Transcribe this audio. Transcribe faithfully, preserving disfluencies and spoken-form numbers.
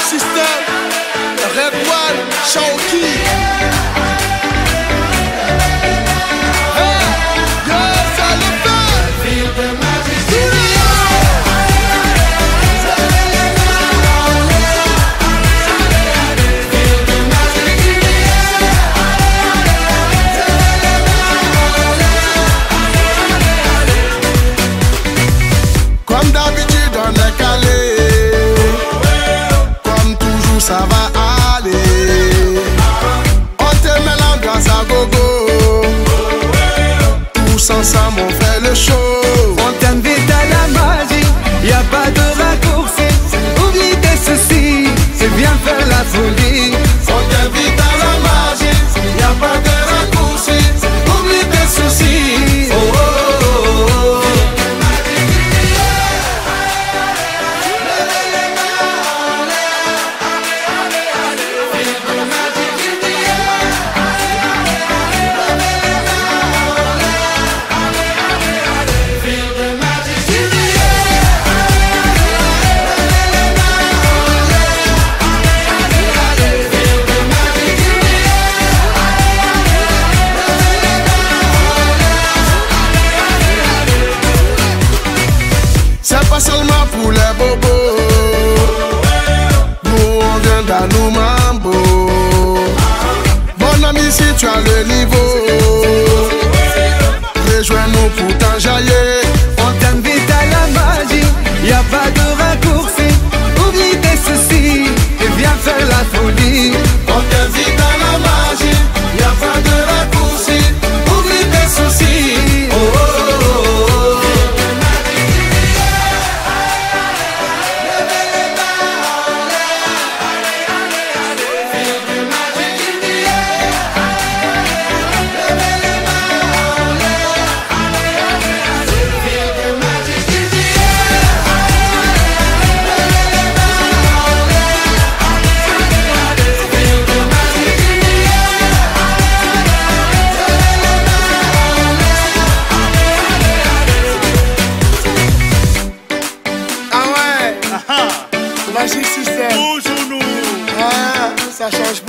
System, Red One, Shawky. Comme d'habitude on est calé, comme toujours ça va aller. On te met l'ambiance à gogo, tous ensemble on fait le show. On t'invite à la magie, y a pas de raccourci. Oublie tes soucis, c'est bien faire la folie. On t'invite à la magie, y a pas de raccourci. Oublie tes soucis. Oh, oh, oh, oh. C'est pas seulement pour les bobos, nous on vient d'Anou Mambo. Mon ami, si tu as le niveau, rejoins-nous pour t'enjailler. On t'invite à la magie, y a pas de raccourci. Oublie tes soucis, et viens faire la folie. On t'invite à la magie, y a pas de raccourci. Oublie tes soucis. Oh, oh, oh, oh, oh. Magic System. Toujours nous. Ah, ça change